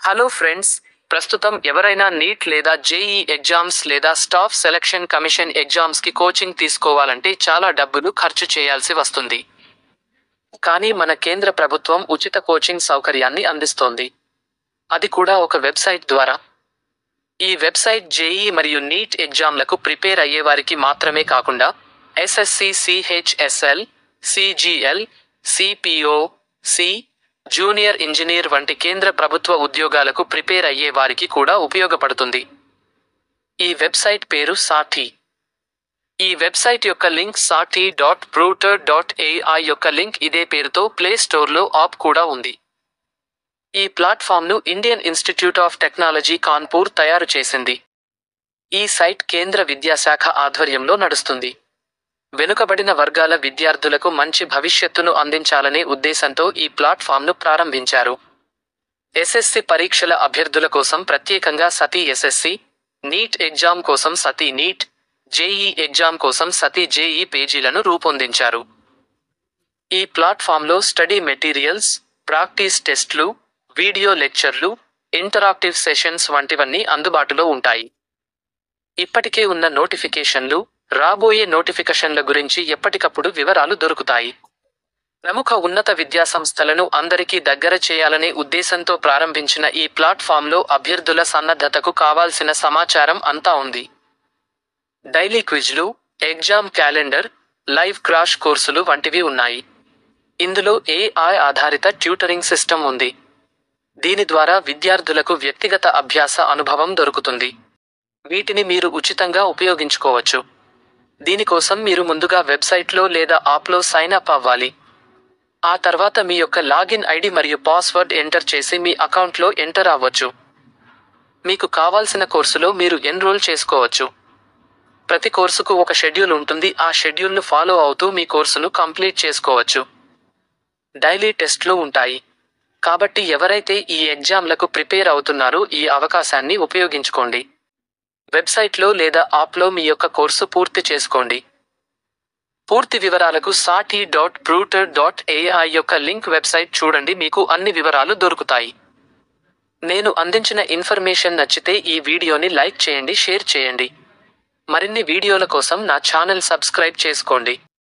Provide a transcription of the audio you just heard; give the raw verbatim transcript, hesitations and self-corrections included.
Hello friends, ప్రస్తుతం ఎవరైనా NEET లేదా జేఈ ఎగ్జామ్స్ లేదా స్టాఫ్ సెలక్షన్ కమిషన్ ఎగ్జామ్స్కి కోచింగ్ తీసుకోవాలంటే చాలా డబ్బులు ఖర్చు చేయాల్సి వస్తుంది. కానీ మన కేంద్ర ప్రభుత్వం ఉచిత కోచింగ్ సౌకర్యాన్ని అందిస్తోంది. అది కూడా ఒక వెబ్సైట్ ద్వారా. ఈ వెబ్సైట్ జేఈ మరియు నీట్ ఎగ్జామ్లకు ప్రిపేర్ అయ్యేవారికి మాత్రమే కాకుండా SSC, CHSL, CGL, CPO, C, junior engineer వంటి కేంద్ర ప్రభుత్వ ఉద్యోగాలకు ప్రిపేర్ అయ్యే వారికి కూడా ఉపయోగపడుతుంది. ఈ వెబ్సైట్ పేరు సాఠీ. ఈ వెబ్సైట్ యొక్క link Sathee dot Prutor dot AI యొక్క లింక్ ఇదే పేరుతో ప్లే స్టోర్లో యాప్ కూడా ఉంది. ఈ ప్లాట్ఫామ్ను Indian Institute of Technology Kanpur తయారు చేసింది. ఈ సైట్ కేంద్ర విద్యాశాఖ ఆధ్వర్యంలో నడుస్తుంది. వెనుకబడిన వర్గాల విద్యార్థులకు మంచి భవిష్యత్తును అందించాలనే ఉద్దేశంతో ఈ ప్లాట్ఫామ్ను ప్రారంభించారు. ఎస్ఎస్సి పరీక్షల అభ్యర్థుల కోసం ప్రత్యేకంగా సతీ ఎస్ఎస్సి, నీట్ ఎగ్జామ్ కోసం సతీ నీట్, జేఈ ఎగ్జామ్ కోసం సతీ జేఈ పేజీలను రూపొందించారు. ఈ ప్లాట్ఫామ్లో స్టడీ మెటీరియల్స్, ప్రాక్టీస్ టెస్ట్లు, వీడియో లెక్చర్లు, ఇంటరాక్టివ్ సెషన్స్ వంటివన్నీ అందుబాటులో ఉంటాయి. ఇప్పటికే ఉన్న నోటిఫికేషన్లు, రాబోయే నోటిఫికేషన్ల గురించి ఎప్పటికప్పుడు వివరాలు దొరుకుతాయి. ప్రముఖ ఉన్నత విద్యాసంస్థలను అందరికీ దగ్గర చేయాలనే ఉద్దేశంతో ప్రారంభించిన ఈ ప్లాట్ఫామ్లో అభ్యర్థుల సన్నద్ధతకు కావాల్సిన సమాచారం అంతా ఉంది. డైలీ క్విజ్లు, ఎగ్జామ్ క్యాలెండర్, లైవ్ క్రాష్ కోర్సులు వంటివి ఉన్నాయి. ఇందులో ఏఐ ఆధారిత ట్యూటరింగ్ సిస్టమ్ ఉంది. దీని ద్వారా విద్యార్థులకు వ్యక్తిగత అభ్యాస అనుభవం దొరుకుతుంది. వీటిని మీరు ఉచితంగా ఉపయోగించుకోవచ్చు. దీనికోసం మీరు ముందుగా వెబ్సైట్లో లేదా యాప్లో సైన్ అప్ అవ్వాలి. ఆ తర్వాత మీ యొక్క లాగిన్ ఐడి మరియు పాస్వర్డ్ ఎంటర్ చేసి మీ అకౌంట్లో ఎంటర్ అవ్వచ్చు. మీకు కావాల్సిన కోర్సులో మీరు ఎన్రోల్ చేసుకోవచ్చు. ప్రతి కోర్సుకు ఒక షెడ్యూల్ ఉంటుంది. ఆ షెడ్యూల్ను ఫాలో అవుతూ మీ కోర్సును కంప్లీట్ చేసుకోవచ్చు. డైలీ టెస్ట్లు ఉంటాయి. కాబట్టి ఎవరైతే ఈ ఎగ్జామ్లకు ప్రిపేర్ అవుతున్నారో ఈ అవకాశాన్ని ఉపయోగించుకోండి. వెబ్సైట్లో లేదా యాప్లో మీ యొక్క కోర్సు పూర్తి చేసుకోండి. పూర్తి వివరాలకు Sathee dot Prutor dot AI యొక్క లింక్ వెబ్సైట్ చూడండి. మీకు అన్ని వివరాలు దొరుకుతాయి. నేను అందించిన ఇన్ఫర్మేషన్ నచ్చితే ఈ వీడియోని లైక్ చేయండి, షేర్ చేయండి. మరిన్ని వీడియోల కోసం నా ఛానల్ సబ్స్క్రైబ్ చేసుకోండి.